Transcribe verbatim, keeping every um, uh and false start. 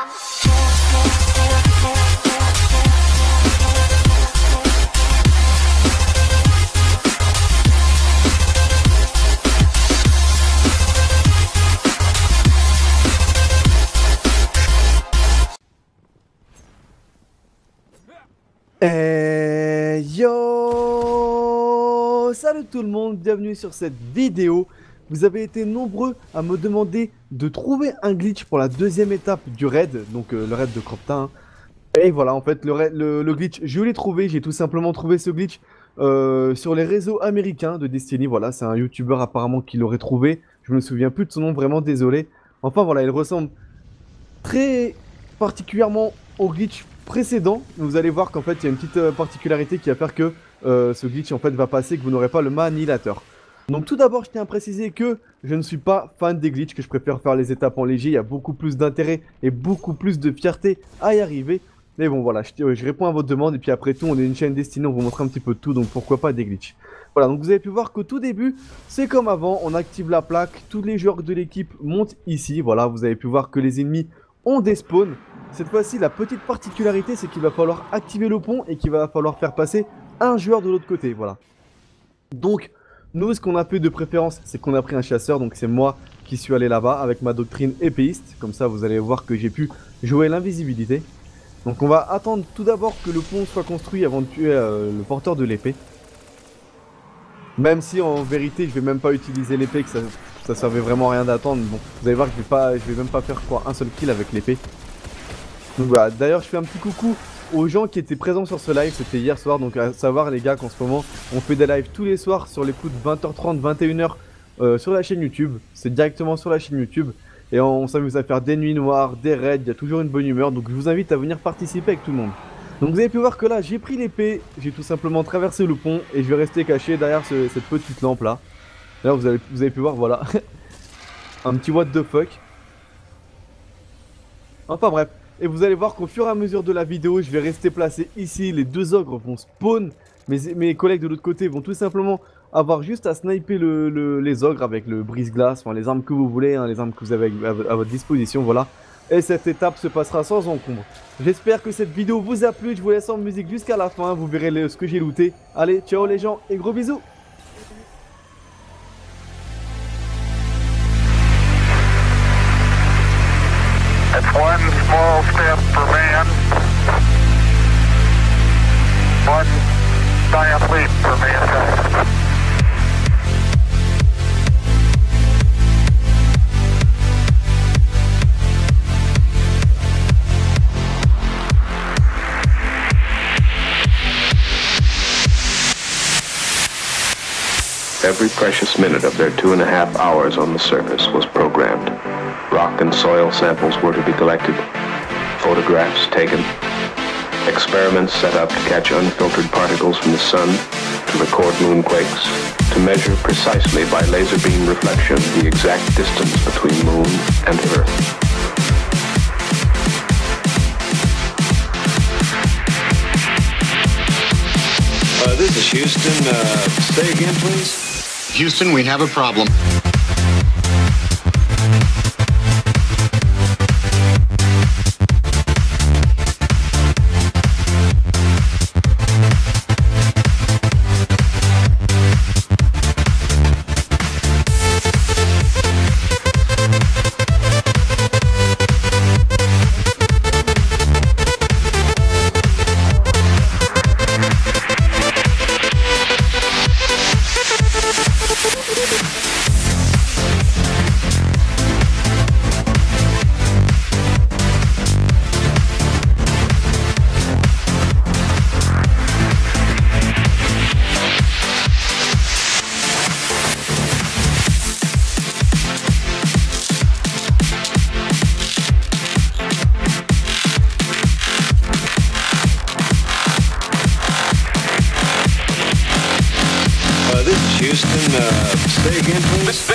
Et yo, salut tout le monde, bienvenue sur cette vidéo. Vous avez été nombreux à me demander de trouver un glitch pour la deuxième étape du raid, donc euh, le raid de Cropta. Hein. Et voilà, en fait, le, raid, le, le glitch, je l'ai trouvé, j'ai tout simplement trouvé ce glitch euh, sur les réseaux américains de Destiny. Voilà, c'est un YouTuber apparemment qui l'aurait trouvé. Je me souviens plus de son nom, vraiment désolé. Enfin voilà, il ressemble très particulièrement au glitch précédent. Vous allez voir qu'en fait il y a une petite euh, particularité qui va faire que euh, ce glitch en fait va passer, que vous n'aurez pas le manilateur. Donc tout d'abord je tiens à préciser que je ne suis pas fan des glitches, que je préfère faire les étapes en léger. Il y a beaucoup plus d'intérêt et beaucoup plus de fierté à y arriver. Mais bon voilà, je, je réponds à votre demande et puis après tout on est une chaîne Destiny, on vous montre un petit peu de tout, donc pourquoi pas des glitches. Voilà, donc vous avez pu voir qu'au tout début c'est comme avant, on active la plaque, tous les joueurs de l'équipe montent ici. Voilà, vous avez pu voir que les ennemis ont des spawns. Cette fois-ci, la petite particularité, c'est qu'il va falloir activer le pont et qu'il va falloir faire passer un joueur de l'autre côté, voilà. Donc, nous, ce qu'on a fait de préférence, c'est qu'on a pris un chasseur, donc c'est moi qui suis allé là-bas avec ma doctrine épéiste. Comme ça, vous allez voir que j'ai pu jouer l'invisibilité. Donc, on va attendre tout d'abord que le pont soit construit avant de tuer euh, le porteur de l'épée. Même si, en vérité, je vais même pas utiliser l'épée, que ça, ça servait vraiment à rien d'attendre. Bon, vous allez voir que je vais pas, je vais même pas faire quoi, un seul kill avec l'épée. Donc voilà, d'ailleurs je fais un petit coucou aux gens qui étaient présents sur ce live, c'était hier soir, donc à savoir les gars qu'en ce moment on fait des lives tous les soirs sur les coups de vingt heures trente, vingt et une heures euh, sur la chaîne YouTube, c'est directement sur la chaîne YouTube, et on, on s'amuse à faire des nuits noires, des raids, il y a toujours une bonne humeur, donc je vous invite à venir participer avec tout le monde. Donc vous avez pu voir que là j'ai pris l'épée, j'ai tout simplement traversé le pont et je vais rester caché derrière ce, cette petite lampe là. D'ailleurs vous avez, vous avez pu voir, voilà, un petit what the fuck. Enfin bref. Et vous allez voir qu'au fur et à mesure de la vidéo, je vais rester placé ici. Les deux ogres vont spawn. Mes, mes collègues de l'autre côté vont tout simplement avoir juste à sniper le, le, les ogres avec le brise-glace, enfin les armes que vous voulez, hein, les armes que vous avez à, à votre disposition, voilà. Et cette étape se passera sans encombre. J'espère que cette vidéo vous a plu. Je vous laisse en musique jusqu'à la fin. Vous verrez le, ce que j'ai looté. Allez, ciao les gens et gros bisous. It's one small step for man, one giant leap for mankind. Every precious minute of their two and a half hours on the surface was programmed. Rock and soil samples were to be collected, photographs taken, experiments set up to catch unfiltered particles from the sun, to record moonquakes, to measure precisely by laser beam reflection the exact distance between moon and Earth. Uh, this is Houston. Uh, say again, please. Houston, we have a problem. Houston, uh, say again, please.